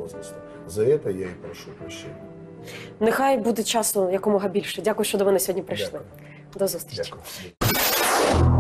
возраста. За это я и прошу прощения. Нехай буде часу якомога більше. Дякую, що до мене сьогодні прийшли. Дякую. До зустрічі. Дякую.